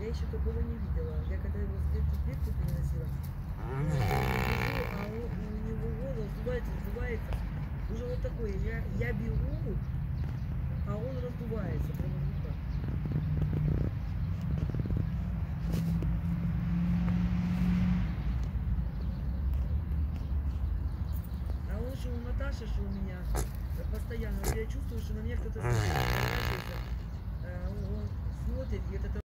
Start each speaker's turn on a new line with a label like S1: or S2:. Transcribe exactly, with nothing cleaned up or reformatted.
S1: Я еще такого не видела. Я когда его с клетки в клетку переносила, я а он, у него голос сдувается, сдувается. Уже вот такой. Я, я беру, а он раздувается прямо в руках. А лучше у Наташи, что у меня постоянно, я чувствую, что на меня кто-то смотрит, он смотрит где-то.